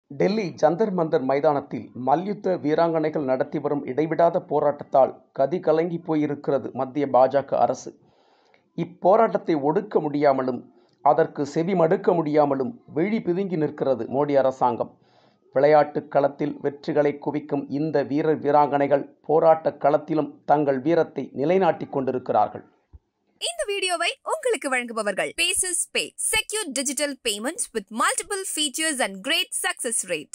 டெல்லி ஜந்தர் மந்தர் மைதானத்தில் மல்யுத்த வீராங்கனைகள் நடத்தி வரும் இடைவிடாத போராட்டத்தால் கதி கலங்கி போயிருக்கிறது மத்திய பாஜக அரசு. இப்போராட்டத்தை ஒடுக்க முடியாமலும் அதற்கு செவி மடுக்க முடியாமலும் விழி பிதுங்கி நிற்கிறது மோடி அரசாங்கம். விளையாட்டு களத்தில் வெற்றிகளை குவிக்கும் இந்த வீரர் வீராங்கனைகள் போராட்ட களத்திலும் தங்கள் வீரத்தை நிலைநாட்டிக் கொண்டிருக்கிறார்கள். இந்த வீடியோவை உங்களுக்கு வழங்குபவர்கள் பேசஸ் பே, secure digital payments with multiple features and great success rate.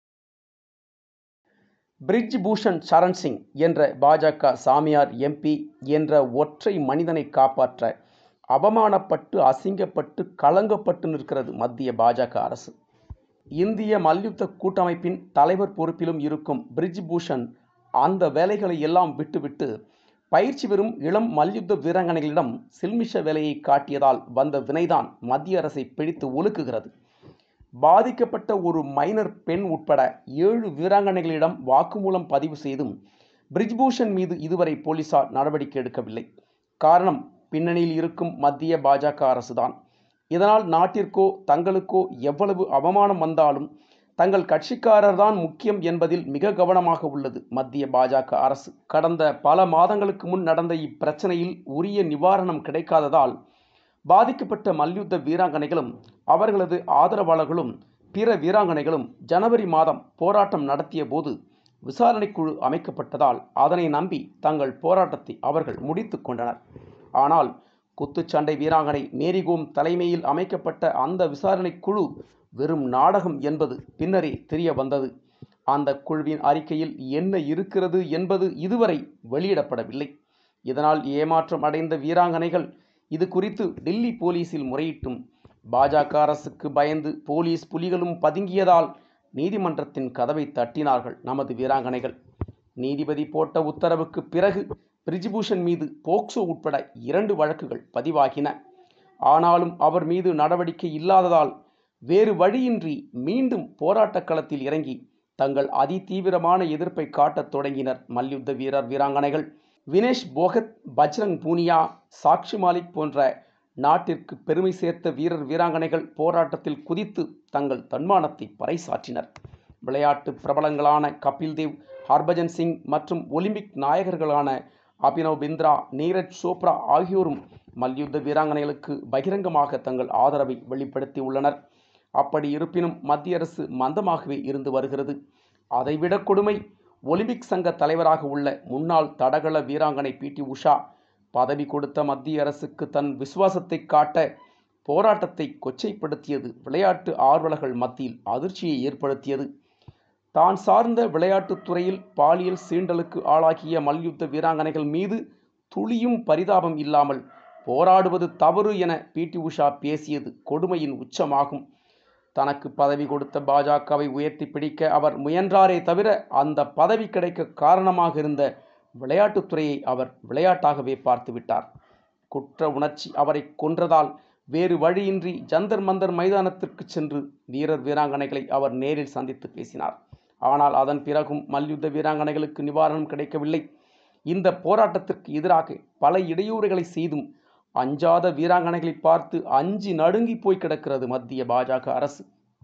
Brij Bhushan Sharan Singh என்ற பாஜக சாமியார் எம்பி என்ற ஒற்றை மனிதனை காப்பாற்ற அவமானப்பட்டு அசிங்கப்பட்டு களங்கப்பட்டு நிற்கிறது மத்திய பாஜக அரசு. இந்திய மல்யுத்த கூட்டமைப்பின் தலைவர் பொறுப்பிலும் இருக்கும் பிரிஜ் பூஷன் அந்த வேலைகளை எல்லாம் விட்டுவிட்டு பயிற்சி பெறும் இளம் மல்யுத்த வீராங்கனைகளிடம் சில்மிஷ வேலையை காட்டியதால் வந்த வினைதான் மத்திய அரசை பிடித்து ஒழுக்குகிறது. பாதிக்கப்பட்ட ஒரு மைனர் பெண் உட்பட 7 வீராங்கனைகளிடம் வாக்குமூலம் பதிவு செய்தும் பிரிஜ்பூஷன் மீது இதுவரை போலீசார் நடவடிக்கை எடுக்கவில்லை. காரணம், பின்னணியில் இருக்கும் மத்திய பாஜக அரசுதான். இதனால் நாட்டிற்கோ தங்களுக்கோ எவ்வளவு அவமானம் வந்தாலும் தங்கள் கட்சிக்காரர் தான் முக்கியம் என்பதில் மிக கவனமாக உள்ளது மத்திய பாஜக அரசு. கடந்த பல மாதங்களுக்கு முன் நடந்த இப்பிரச்சனையில் உரிய நிவாரணம் கிடைக்காததால் பாதிக்கப்பட்ட மல்யுத்த வீராங்கனைகளும் அவர்களது ஆதரவாளர்களும் பிற வீராங்கனைகளும் ஜனவரி மாதம் போராட்டம் நடத்திய போது விசாரணைக்குழு அமைக்கப்பட்டதால் அதனை நம்பி தங்கள் போராட்டத்தை அவர்கள் முடித்து கொண்டனர். ஆனால் குத்துச்சண்டை வீராங்கனை மேரிகோம் தலைமையில் அமைக்கப்பட்ட அந்த விசாரணை குழு வெறும் நாடகம் என்பது பின்னரே தெரிய வந்தது. அந்த குழுவின் அறிக்கையில் என்ன இருக்கிறது என்பது இதுவரை வெளியிடப்படவில்லை. இதனால் ஏமாற்றம் அடைந்த வீராங்கனைகள் இது குறித்து டெல்லி போலீசில் முறையிட்டும் பாஜக அரசுக்கு பயந்து போலீஸ் புலிகளும் பதுங்கியதால் நீதிமன்றத்தின் கதவை தட்டினார்கள் நமது வீராங்கனைகள். நீதிபதி போட்ட உத்தரவுக்கு பிறகு பிரிஜ்பூஷன் மீது போக்சோ உட்பட 2 வழக்குகள் பதிவாகின. ஆனாலும் அவர் மீது நடவடிக்கை இல்லாததால் வேறு வழியின்றி மீண்டும் போராட்ட களத்தில் இறங்கி தங்கள் அதிதீவிரமான எதிர்ப்பை காட்டத் தொடங்கினர் மல்யுத்த வீரர் வீராங்கனைகள். வினேஷ் போகத், பஜ்ரங், புனியா, சாக்ஷி மாலிக் போன்ற நாட்டிற்கு பெருமை சேர்த்த வீரர் வீராங்கனைகள் போராட்டத்தில் குதித்து தங்கள் தன்மானத்தை பறைசாற்றினர். விளையாட்டு பிரபலங்களான கபில் தேவ், ஹர்பஜன் சிங் மற்றும் ஒலிம்பிக் நாயகர்களான அபினவ் பிந்த்ரா, நீரஜ் சோப்ரா ஆகியோரும் மல்யுத்த வீராங்கனைகளுக்கு பகிரங்கமாக தங்கள் ஆதரவை வெளிப்படுத்தி உள்ளனர். அப்படி இருப்பினும் மத்திய அரசு மந்தமாகவே இருந்து வருகிறது. அதைவிட கொடுமை, ஒலிம்பிக் சங்க தலைவராக உள்ள முன்னாள் தடகள வீராங்கனை பிடி உஷா பதவி கொடுத்த மத்திய அரசுக்கு தன் விசுவாசத்தை காட்ட போராட்டத்தை கொச்சைப்படுத்தியது விளையாட்டு ஆர்வலர்கள் மத்தியில் அதிர்ச்சியை ஏற்படுத்தியது. தான் சார்ந்த விளையாட்டுத் துறையில் பாலியல் சீண்டலுக்கு ஆளாகிய மல்யுத்த வீராங்கனைகள் மீது துளியும் பரிதாபம் இல்லாமல் போராடுவது தவறு என பிடி உஷா பேசியது கொடுமையின் உச்சமாகும். தனக்கு பதவி கொடுத்த பாஜகவை உயர்த்தி பிடிக்க அவர் முயன்றாரே தவிர அந்த பதவி கிடைக்க காரணமாக இருந்த விளையாட்டுத்துறையை அவர் விளையாட்டாகவே பார்த்துவிட்டார். குற்ற உணர்ச்சி அவரை கொன்றதால் வேறு வழியின்றி ஜந்தர் மந்தர் மைதானத்திற்கு சென்று வீரர் வீராங்கனைகளை அவர் நேரில் சந்தித்து பேசினார். ஆனால் அதன் பிறகும் மல்யுத்த வீராங்கனைகளுக்கு நிவாரணம் கிடைக்கவில்லை. இந்த போராட்டத்திற்கு எதிராக பல இடையூறுகளை செய்தும் அஞ்சாத வீராங்கனைகளை பார்த்து அஞ்சி நடுங்கி போய் கிடக்கிறது மத்திய பாஜக அரசு.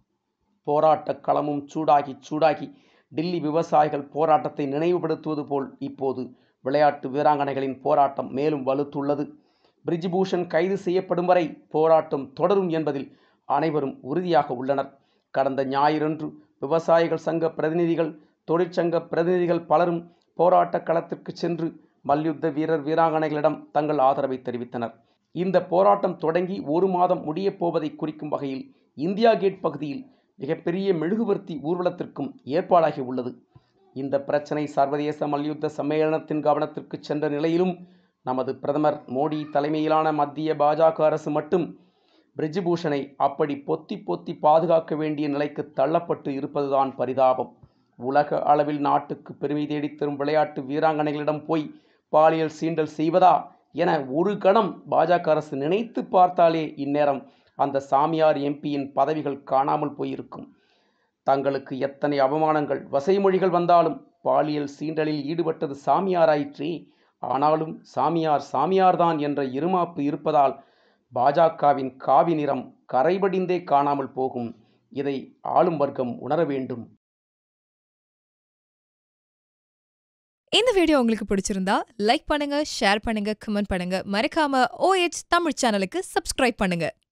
போராட்ட களமும் சூடாகி டில்லி விவசாயிகள் போராட்டத்தை நினைவுபடுத்துவது போல் இப்போது விளையாட்டு வீராங்கனைகளின் போராட்டம் மேலும் வலுத்துள்ளது. பிரிஜ்பூஷன் கைது செய்யப்படும் வரை போராட்டம் தொடரும் என்பதில் அனைவரும் உறுதியாக உள்ளனர். கடந்த ஞாயிறன்று விவசாயிகள் சங்க பிரதிநிதிகள், தொழிற்சங்க பிரதிநிதிகள் பலரும் போராட்ட களத்திற்கு சென்று மல்யுத்த வீரர் வீராங்கனைகளிடம் தங்கள் ஆதரவை தெரிவித்தனர். இந்த போராட்டம் தொடங்கி 1 மாதம் முடியப் போவதை குறிக்கும் வகையில் இந்தியா கேட் பகுதியில் மிகப்பெரிய மெழுகுவர்த்தி ஊர்வலத்திற்கும் ஏற்பாடாகி உள்ளது. இந்த பிரச்சனை சர்வதேச மல்யுத்த சம்மேளனத்தின் கவனத்திற்கு சென்ற நிலையிலும் நமது பிரதமர் மோடி தலைமையிலான மத்திய பாஜக அரசு மட்டும் பிரிஜ்பூஷனை அப்படி பொத்தி பாதுகாக்க வேண்டிய நிலைக்கு தள்ளப்பட்டு இருப்பதுதான் பரிதாபம். உலக அளவில் நாட்டுக்கு பெருமை தேடித்தரும் விளையாட்டு வீராங்கனைகளிடம் போய் பாலியல் சீண்டல் செய்வதா என ஒரு கணம் பாஜக அரசு நினைத்து பார்த்தாலே இந்நேரம் அந்த சாமியார் எம்பியின் பதவிகள் காணாமல் போயிருக்கும். தங்களுக்கு எத்தனை அவமானங்கள் வசைமொழிகள் வந்தாலும் பாலியல் சீண்டலில் ஈடுபட்டது சாமியாராயிற்றே. ஆனாலும் சாமியார்தான் என்ற இருமாப்பு இருப்பதால் பாஜகவின் காவி நிறம் கரைபடிந்தே காணாமல் போகும். இதை ஆளும் வர்க்கம் உணர வேண்டும். இந்த வீடியோ உங்களுக்கு பிடிச்சிருந்தா லைக் பண்ணுங்க, ஷேர் பண்ணுங்க, கமெண்ட் பண்ணுங்க. மறக்காம OH தமிழ் சேனலுக்கு சப்ஸ்கிரைப் பண்ணுங்க.